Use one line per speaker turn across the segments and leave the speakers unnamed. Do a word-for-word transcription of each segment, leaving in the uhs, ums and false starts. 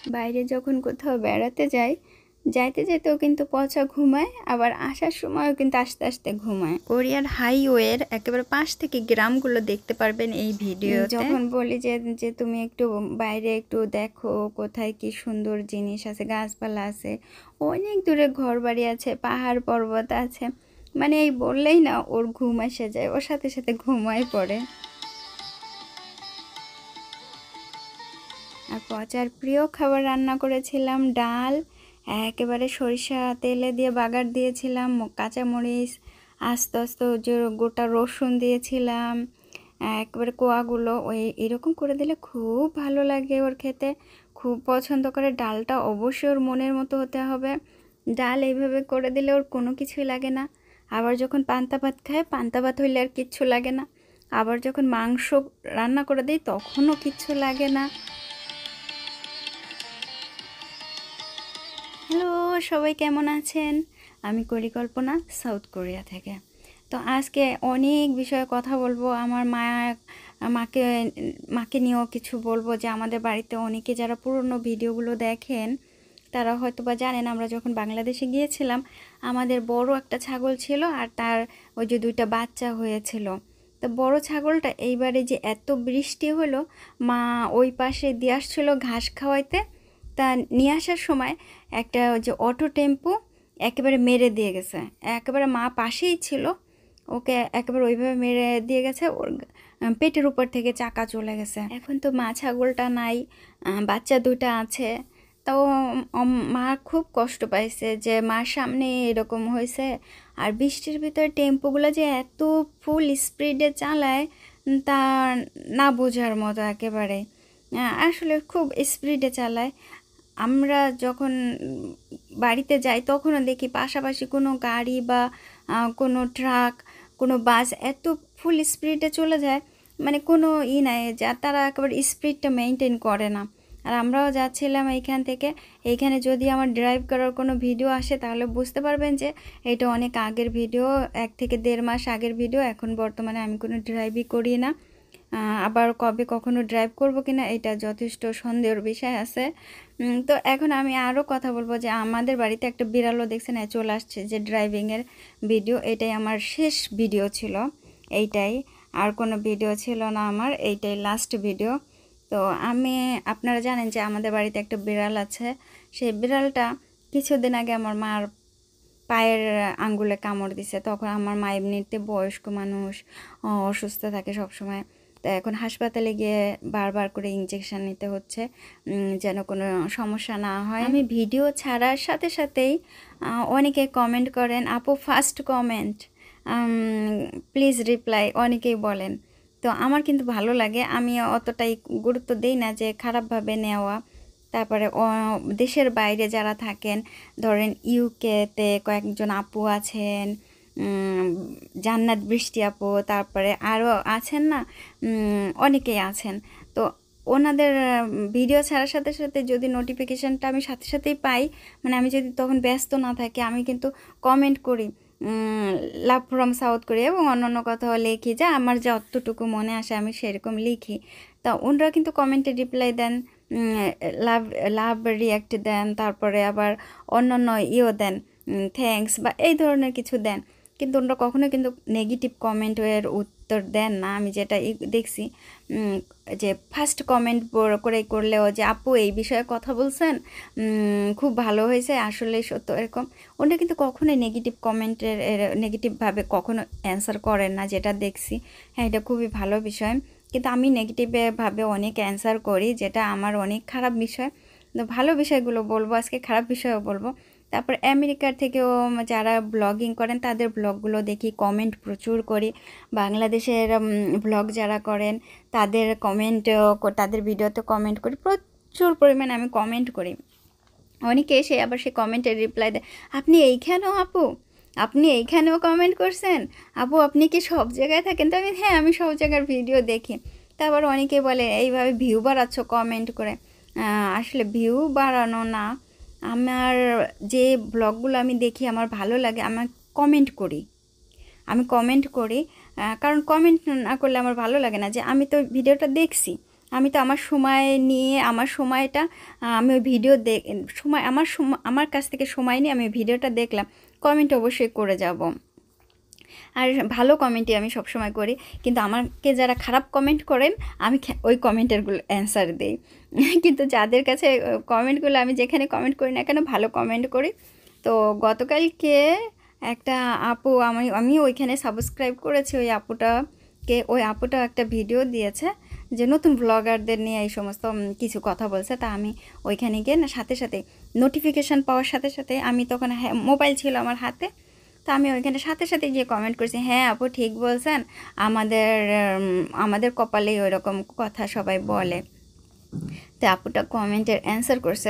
বাইরে যখন কোথাও বেড়াতে যাই, যাইতে যেতেও কিন্তু পচা ঘুমায়, আবার আসার সময়ও কিন্তু আস্তে আস্তে ঘুমায়। কোরিয়ার হাইওয়ের একেবারে পাশ থেকে গ্রামগুলো দেখতে পারবেন এই ভিডিওতে। যখন বলি যে যে তুমি একটু বাইরে একটু দেখো কোথায় কি সুন্দর জিনিস আছে, গাছপালা আছে, অনেক দূরে ঘর বাড়ি আছে, পাহাড় পর্বত আছে, মানে এই বললেই না ওর ঘুম এসে যায়, ওর সাথে সাথে ঘুমায় পড়ে। আর পচার প্রিয় খাবার রান্না করেছিলাম ডাল, একেবারে সরিষা তেলে দিয়ে বাগার দিয়েছিলাম, কাঁচামরিচ, আস্তে আস্তে যে গোটা রসুন দিয়েছিলাম, একবারে কোয়াগুলো ওই এরকম করে দিলে খুব ভালো লাগে ওর খেতে, খুব পছন্দ করে। ডালটা অবশ্যই ওর মনের মতো হতে হবে। ডাল এইভাবে করে দিলে ওর কোনো কিছুই লাগে না। আবার যখন পান্তা ভাত খায়, পান্তা ভাত হইলে আর কিচ্ছু লাগে না। আবার যখন মাংস রান্না করে দিই তখনও কিচ্ছু লাগে না। হ্যালো, সবাই কেমন আছেন? আমি পরিকল্পনা, সাউথ কোরিয়া থেকে। তো আজকে অনেক বিষয়ে কথা বলবো। আমার মা মাকে মাকে নিয়েও কিছু বলবো, যে আমাদের বাড়িতে অনেকে যারা পুরনো ভিডিওগুলো দেখেন তারা হয়তো বা জানেন, আমরা যখন বাংলাদেশে গিয়েছিলাম আমাদের বড় একটা ছাগল ছিল, আর তার ওই যে দুইটা বাচ্চা হয়েছিল। তো বড় ছাগলটা এইবারে যে এত বৃষ্টি হলো, মা ওই পাশে দিয়ে আসছিল ঘাস খাওয়াইতে, তা নিয়ে আসার সময় একটা যে অটো টেম্পো একেবারে মেরে দিয়ে গেছে। একেবারে মা পাশেই ছিল, ওকে একেবারে ওইভাবে মেরে দিয়ে গেছে, ওর পেটের উপর থেকে চাকা চলে গেছে। এখন তো মা ছাগলটা নাই, বাচ্চা দুটা আছে। তাও মা খুব কষ্ট পাইছে যে মার সামনে এরকম হয়েছে। আর বৃষ্টির ভিতরে টেম্পোগুলো যে এত ফুল স্পিডে চালায় তা না বোঝার মতো একেবারে, আসলে খুব স্পিডে চালায়। আমরা যখন বাড়িতে যাই তখনও দেখি পাশাপাশি কোনো গাড়ি বা কোনো ট্রাক, কোনো বাস এত ফুল স্পিডে চলে যায়, মানে কোনো ই নাই, যা তারা একেবারে স্পিডটা মেনটেন করে না। আর আমরাও যাচ্ছিলাম এইখান থেকে, এইখানে যদি আমার ড্রাইভ করার কোনো ভিডিও আসে তাহলে বুঝতে পারবেন যে এটা অনেক আগের ভিডিও, এক থেকে দেড় মাস আগের ভিডিও। এখন বর্তমানে আমি কোনো ড্রাইভই করি না, আবার কবে কখনো ড্রাইভ করব কিনা এটা যথেষ্ট সন্দেহের বিষয় আছে। তো এখন আমি আরও কথা বলবো যে আমাদের বাড়িতে একটা বিড়ালও দেখছেন চলে আসছে, যে ড্রাইভিংয়ের ভিডিও। এটাই আমার শেষ ভিডিও ছিল, এইটাই, আর কোনো ভিডিও ছিল না আমার, এইটাই লাস্ট ভিডিও। তো আমি আপনারা জানেন যে আমাদের বাড়িতে একটা বিড়াল আছে। সেই বিড়ালটা কিছুদিন আগে আমার মার পায়ের আঙ্গুলে কামড় দিছে। তখন আমার মা এমনিতে বয়স্ক মানুষ, অসুস্থ থাকে সবসময়, তো এখন হাসপাতালে গিয়ে বারবার করে ইঞ্জেকশন নিতে হচ্ছে যেন কোনো সমস্যা না হয়। আমি ভিডিও ছাড়ার সাথে সাথেই অনেকে কমেন্ট করেন, আপু ফার্স্ট কমেন্ট প্লিজ রিপ্লাই, অনেকেই বলেন। তো আমার কিন্তু ভালো লাগে, আমি অতটাই গুরুত্ব দিই না যে খারাপভাবে নেওয়া। তারপরে দেশের বাইরে যারা থাকেন, ধরেন ইউকেতে কয়েকজন আপু আছেন, জান্নাত বৃষ্টি আপু, তারপরে আরও আছেন না, অনেকেই আছেন। তো ওনাদের ভিডিও ছাড়ার সাথে সাথে যদি নোটিফিকেশানটা আমি সাথে সাথেই পাই, মানে আমি যদি তখন ব্যস্ত না থাকি, আমি কিন্তু কমেন্ট করি লাভ ফ্রম সাউথ কোরিয়া, এবং অন্যান্য কথাও লিখি, যা আমার যা অতটুকু মনে আসে আমি সেরকম লিখি। তা ওনারা কিন্তু কমেন্টে রিপ্লাই দেন, লাভ লাভ রিয়াক্ট দেন, তারপরে আবার অন্যান্য ইও দেন, থ্যাঙ্কস বা এই ধরনের কিছু দেন। কিন্তু ওনারা কখনো কিন্তু নেগেটিভ কমেন্টের উত্তর দেন না, আমি যেটা দেখছি। যে ফার্স্ট কমেন্ট করে করলেও যে আপু এই বিষয়ে কথা বলছেন, খুব ভালো হয়েছে, আসলে সত্য, এরকম ওনারা কিন্তু কখনোই নেগেটিভ কমেন্টের নেগেটিভভাবে কখনো অ্যান্সার করেন না, যেটা দেখছি। হ্যাঁ, এটা খুবই ভালো বিষয়। কিন্তু আমি নেগেটিভভাবে অনেক অ্যান্সার করি, যেটা আমার অনেক খারাপ বিষয়। তো ভালো বিষয়গুলো বলবো আজকে, খারাপ বিষয়ও বলবো। তারপর আমেরিকার থেকেও যারা ব্লগিং করেন তাদের ব্লগগুলো দেখি, কমেন্ট প্রচুর করি। বাংলাদেশের ব্লগ যারা করেন তাদের কমেন্ট, তাদের ভিডিওতে কমেন্ট করি, প্রচুর পরিমাণে আমি কমেন্ট করি। অনেকে এসে আবার সে কমেন্টের রিপ্লাই দেয়, আপনি এইখানেও আপু, আপনি এইখানেও কমেন্ট করছেন আপু, আপনি কি সব জায়গায় থাকেন? তো আমি হ্যাঁ, আমি সব জায়গার ভিডিও দেখি। তারপর অনেকে বলে এইভাবে ভিউ বাড়াচ্ছ কমেন্ট করে। আসলে ভিউ বাড়ানো না, আমার যে ব্লগগুলো আমি দেখি আমার ভালো লাগে, আমার কমেন্ট করি, আমি কমেন্ট করি, কারণ কমেন্ট না করলে আমার ভালো লাগে না। যে আমি তো ভিডিওটা দেখছি, আমি তো আমার সময় নিয়ে আমার সময়টা আমি ওই ভিডিও দেখ সময় আমার সময় আমার কাছ থেকে সময় নিয়ে আমি ভিডিওটা দেখলাম, কমেন্ট অবশ্যই করে যাব। আর ভালো কমেন্টই আমি সবসময় করি, কিন্তু আমাকে যারা খারাপ কমেন্ট করেন আমি ওই কমেন্টেরগুলো অ্যান্সার দিই। কিন্তু যাদের কাছে কমেন্টগুলো আমি যেখানে কমেন্ট করি না কেন ভালো কমেন্ট করি। তো গতকালকে একটা আপু আমি আমি ওইখানে সাবস্ক্রাইব করেছি, ওই আপুটাকে ওই আপুটা একটা ভিডিও দিয়েছে যে নতুন ব্লগারদের নিয়ে এই সমস্ত কিছু কথা বলছে। তা আমি ওইখানে গিয়ে না সাথে সাথে নোটিফিকেশান পাওয়ার সাথে সাথে আমি তখন হ্যাঁ মোবাইল ছিল আমার হাতে, তো আমি ওইখানে সাথে সাথে গিয়ে কমেন্ট করছি, হ্যাঁ আপু ঠিক বলছেন, আমাদের আমাদের কপালেই ওই রকম কথা সবাই বলে। তো আপুটা কমেন্টের অ্যান্সার করছে,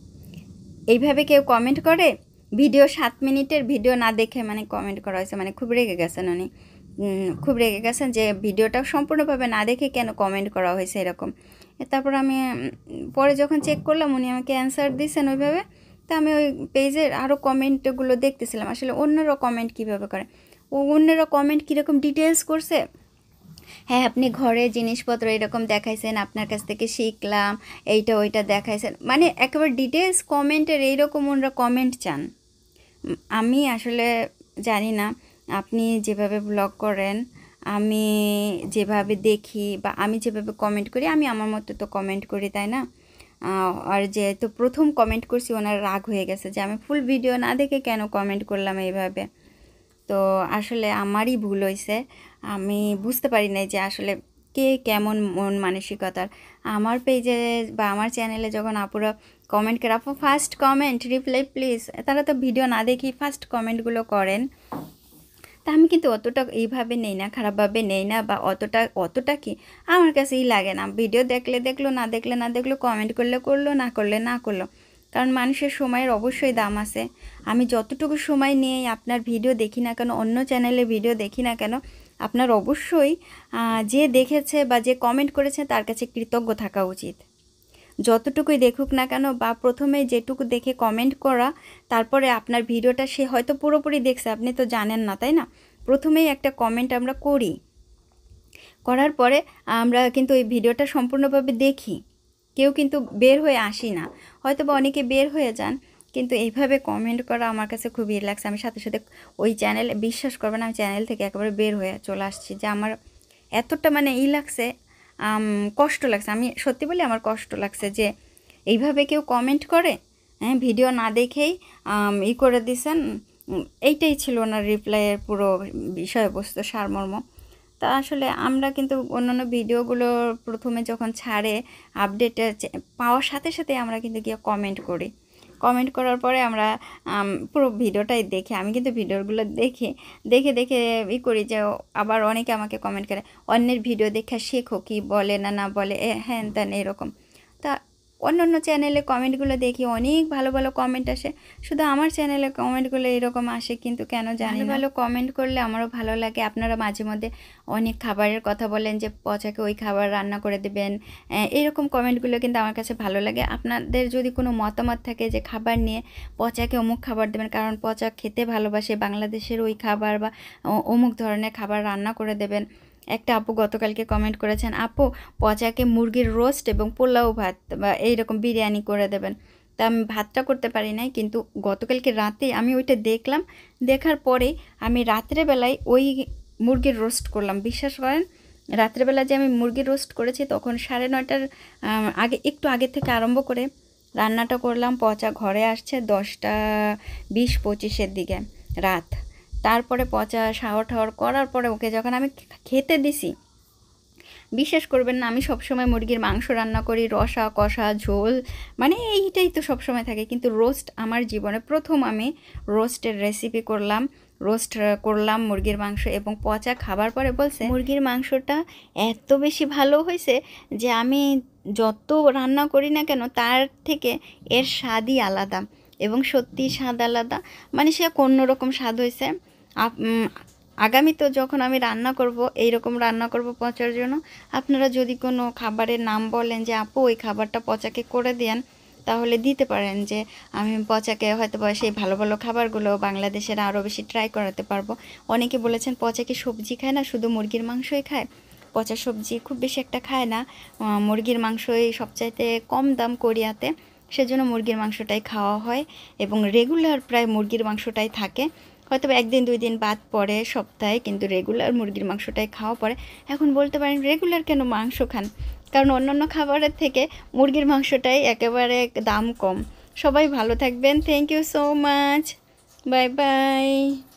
এইভাবে কেউ কমেন্ট করে? ভিডিও সাত মিনিটের ভিডিও না দেখে মানে কমেন্ট করা হয়েছে, মানে খুব রেগে গেছেন উনি, খুব রেগে গেছেন যে ভিডিওটা সম্পূর্ণভাবে না দেখে কেন কমেন্ট করা হয়েছে এরকম। তারপর আমি পরে যখন চেক করলাম উনি আমাকে অ্যান্সার দিয়েছেন ওইভাবে। তা আমি ওই পেজের আরও কমেন্টগুলো দেখতেছিলাম, আসলে অন্যরা কমেন্ট কীভাবে করে, ও অন্যরা কমেন্ট কীরকম ডিটেলস করছে। হ্যাঁ আপনি ঘরে জিনিসপত্র এরকম দেখাইছেন, আপনার কাছ থেকে শিখলাম, এইটা ওইটা দেখাইছেন, মানে একেবারে ডিটেলস কমেন্টের এইরকম ওনারা কমেন্ট চান। আমি আসলে জানি না আপনি যেভাবে ব্লগ করেন, আমি যেভাবে দেখি বা আমি যেভাবে কমেন্ট করি, আমি আমার মতো তো কমেন্ট করি, তাই না? আর যেহেতু প্রথম কমেন্ট করছি ওনার রাগ হয়ে গেছে যে আমি ফুল ভিডিও না দেখে কেন কমেন্ট করলাম এইভাবে। তো আসলে আমারই ভুল হয়েছে, আমি বুঝতে পারি নাই যে আসলে কে কেমন মন মানসিকতার। আমার পেজে বা আমার চ্যানেলে যখন আপুরা কমেন্ট করে, আপু ফার্স্ট কমেন্ট রিপ্লাই প্লিজ, তারা তো ভিডিও না দেখি ফার্স্ট কমেন্টগুলো করেন। তা আমি কিন্তু অতটা এইভাবে নেই না, খারাপভাবে নেই না, বা অতটা অতটা কি আমার কাছেই লাগে না। ভিডিও দেখলে দেখলো, না দেখলে না দেখলো, কমেন্ট করলে করলো, না করলে না করলো, কারণ মানুষের সময়ের অবশ্যই দাম আছে। আমি যতটুকু সময় নিয়ে আপনার ভিডিও দেখি না কেন, অন্য চ্যানেলে ভিডিও দেখি না কেন, আপনার অবশ্যই যে দেখেছে বা যে কমেন্ট করেছে তার কাছে কৃতজ্ঞ থাকা উচিত। যতটুকুই দেখুক না কেন, বা প্রথমে যেটুকু দেখে কমেন্ট করা, তারপরে আপনার ভিডিওটা সে হয়তো পুরোপুরি দেখছে, আপনি তো জানেন না, তাই না? প্রথমেই একটা কমেন্ট আমরা করি, করার পরে আমরা কিন্তু ওই ভিডিওটা সম্পূর্ণভাবে দেখি, কেউ কিন্তু বের হয়ে আসি না, হয়তো বা অনেকে বের হয়ে যান, কিন্তু এইভাবে কমেন্ট করা আমার কাছে খুবই ইয়ে লাগছে। আমি সাথে সাথে ওই চ্যানেল, বিশ্বাস করবেন আমি চ্যানেল থেকে একেবারে বের হয়ে চলে আসছি, যে আমার এতটা মানে ই লাগছে, কষ্ট লাগছে। আমি সত্যি বলি আমার কষ্ট লাগছে যে এইভাবে কেউ কমেন্ট করে, হ্যাঁ ভিডিও না দেখেই ই করে দিছেন। এইটাই ছিল ওনার রিপ্লাইয়ের পুরো বিষয়বস্তু, সারমর্ম। তা আসলে আমরা কিন্তু অন্যান্য ভিডিওগুলো প্রথমে যখন ছাড়ে আপডেট পাওয়ার সাথে সাথে আমরা কিন্তু গিয়ে কমেন্ট করি, কমেন্ট করার পরে আমরা পুরো ভিডিওটাই দেখি। আমি কিন্তু ভিডিওগুলো দেখে দেখে দেখে ই করি, যে আবার অনেকে আমাকে কমেন্ট করে অন্যের ভিডিও দেখে শেখো, কি বলে না না বলে এ হ্যান ত্যান এরকম। তা অন্য অন্য চ্যানেলে কমেন্টগুলো দেখি অনেক ভালো ভালো কমেন্ট আসে, শুধু আমার চ্যানেলে কমেন্টগুলো এরকম আসে কিন্তু কেন জানি না। ভালো কমেন্ট করলে আমারও ভালো লাগে। আপনারা মাঝে মধ্যে অনেক খাবারের কথা বলেন যে পচাকে ওই খাবার রান্না করে দেবেন, এরকম কমেন্টগুলো কিন্তু আমার কাছে ভালো লাগে। আপনাদের যদি কোনো মতামত থাকে যে খাবার নিয়ে, পচাকে অমুক খাবার দেবেন কারণ পচা খেতে ভালোবাসে, বাংলাদেশের ওই খাবার বা অমুক ধরনের খাবার রান্না করে দেবেন। একটা আপু গতকালকে কমেন্ট করেছেন, আপু পচাকে মুরগির রোস্ট এবং পোলাও ভাত বা এইরকম বিরিয়ানি করে দেবেন। তা আমি ভাতটা করতে পারি নাই, কিন্তু গতকালকে রাতে আমি ওইটা দেখলাম, দেখার পরে আমি রাত্রেবেলায় ওই মুরগির রোস্ট করলাম। বিশ্বাস করেন রাত্রেবেলা যে আমি মুরগির রোস্ট করেছি, তখন সাড়ে নয়টার আগে একটু আগে থেকে আরম্ভ করে রান্নাটা করলাম। পচা ঘরে আসছে দশটা বিশ পঁচিশের দিকে রাত। তারপরে পচা শাওয়ার টাওয়ার করার পরে ওকে যখন আমি খেতে দিছি, বিশ্বাস করবেন না আমি সবসময় মুরগির মাংস রান্না করি, রসা কষা ঝোল, মানে এইটাই তো সবসময় থাকে, কিন্তু রোস্ট আমার জীবনে প্রথম আমি রোস্টের রেসিপি করলাম, রোস্ট করলাম মুরগির মাংস। এবং পচা খাবার পরে বলছে মুরগির মাংসটা এত বেশি ভালো হয়েছে যে আমি যত রান্না করি না কেন তার থেকে এর স্বাদই আলাদা, এবং সত্যি স্বাদ আলাদা, মানে সে অন্যরকম স্বাদ হয়েছে। আগামী তো যখন আমি রান্না করব, এই রকম রান্না করব পচার জন্য, আপনারা যদি কোনো খাবারের নাম বলেন যে আপু ওই খাবারটা পচাকে করে দেন, তাহলে দিতে পারেন, যে আমি পচাকে হয়তো বা সেই ভালো ভালো খাবারগুলো বাংলাদেশের আরও বেশি ট্রাই করাতে পারবো। অনেকে বলেছেন পচাকে সবজি খায় না, শুধু মুরগির মাংসই খায়। পচা সবজি খুব বেশি একটা খায় না। মুরগির মাংসই সবচাইতে কম দাম কোরিয়াতে, সেজন্য মুরগির মাংসটাই খাওয়া হয় এবং রেগুলার প্রায় মুরগির মাংসটাই থাকে। হয়তো একদিন দুই দিন বাদ পড়ে সপ্তাহে, কিন্তু রেগুলার মুরগির মাংসটাই খাওয়া পড়ে। এখন বলতে পারেন রেগুলার কেন মাংস খান, কারণ অন্যান্য খাবারের থেকে মুরগির মাংসটাই একেবারে দাম কম। সবাই ভালো থাকবেন। Thank you so much. Bye by.